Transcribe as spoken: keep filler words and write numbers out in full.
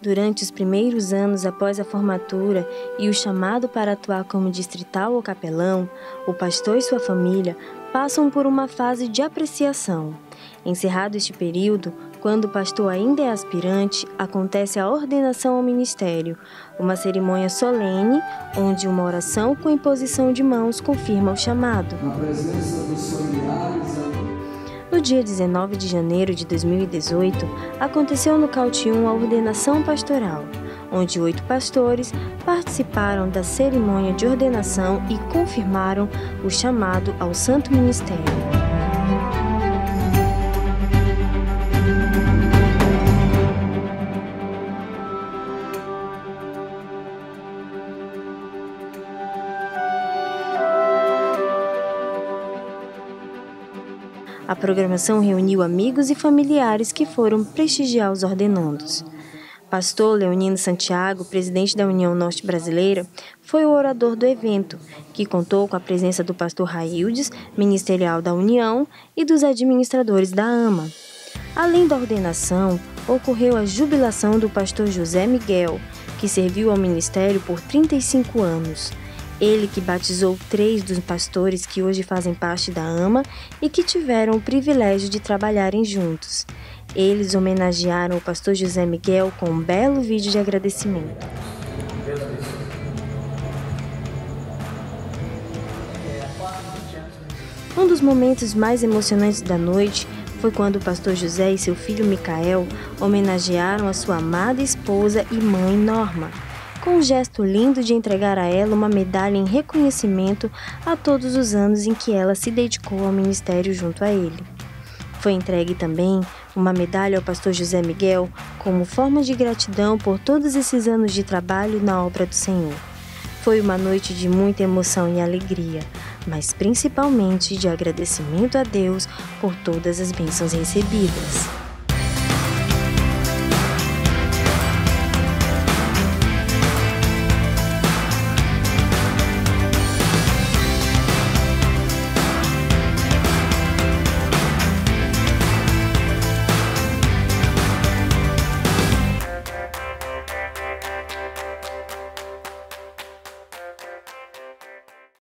Durante os primeiros anos após a formatura e o chamado para atuar como distrital ou capelão, o pastor e sua família passam por uma fase de apreciação. Encerrado este período, quando o pastor ainda é aspirante, acontece a ordenação ao ministério, uma cerimônia solene, onde uma oração com imposição de mãos confirma o chamado. Na presença dos familiares, no dia dezenove de janeiro de dois mil e dezoito, aconteceu no Cautium a ordenação pastoral, onde oito pastores participaram da cerimônia de ordenação e confirmaram o chamado ao santo ministério. A programação reuniu amigos e familiares que foram prestigiar os ordenandos. Pastor Leonino Santiago, presidente da União Norte Brasileira, foi o orador do evento, que contou com a presença do pastor Raildes, ministerial da União, e dos administradores da AMA. Além da ordenação, ocorreu a jubilação do pastor José Miguel, que serviu ao ministério por trinta e cinco anos. Ele que batizou três dos pastores que hoje fazem parte da AMA e que tiveram o privilégio de trabalharem juntos. Eles homenagearam o pastor José Miguel com um belo vídeo de agradecimento. Um dos momentos mais emocionantes da noite foi quando o pastor José e seu filho Micael homenagearam a sua amada esposa e mãe Norma, com um gesto lindo de entregar a ela uma medalha em reconhecimento a todos os anos em que ela se dedicou ao ministério junto a ele. Foi entregue também uma medalha ao pastor José Miguel como forma de gratidão por todos esses anos de trabalho na obra do Senhor. Foi uma noite de muita emoção e alegria, mas principalmente de agradecimento a Deus por todas as bênçãos recebidas.